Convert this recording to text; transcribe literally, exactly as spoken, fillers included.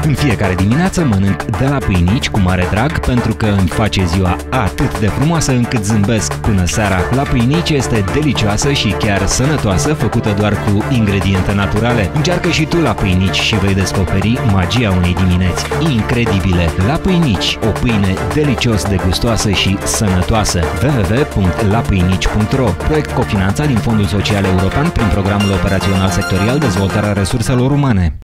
În fiecare dimineață mănânc de la Pâinici cu mare drag pentru că îmi face ziua atât de frumoasă încât zâmbesc până seara. La Pâinici este delicioasă și chiar sănătoasă, făcută doar cu ingrediente naturale. Încearcă și tu la Pâinici și vei descoperi magia unei dimineți incredibile. La Pâinici, o pâine delicios de gustoasă și sănătoasă. w w w punct la pâinici punct r o. Proiect cofinanțat din Fondul Social European prin Programul Operațional Sectorial Dezvoltarea Resurselor Umane.